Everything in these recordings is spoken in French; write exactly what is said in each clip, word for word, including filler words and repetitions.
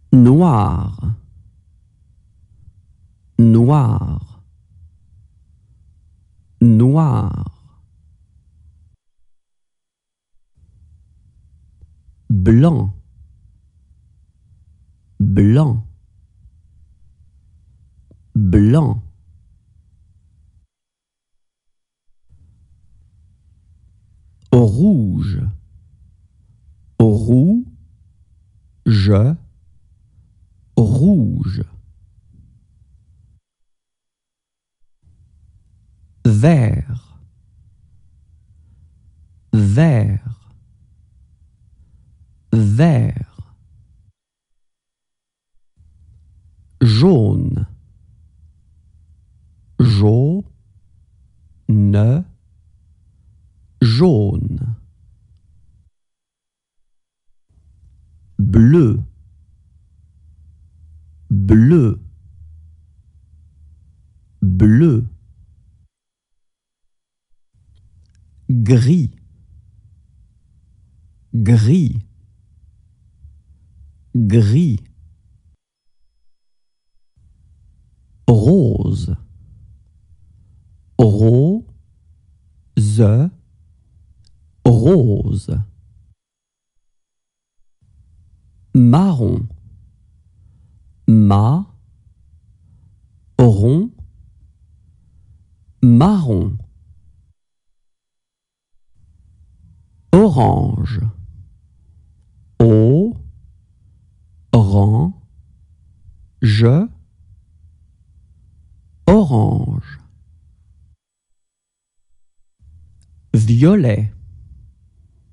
noir, noir, noir. Blanc, blanc, blanc. Rouge, rouge, rouge. Vert, vert, vert. Jaune, jaune, jaune. Bleu, bleu, bleu. Gris, gris, gris. Rose, rose, rose. Marron, ma, rond, marron. Orange, o, ran, je, orange. Violet,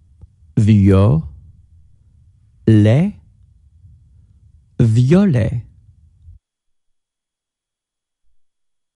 violet, violet.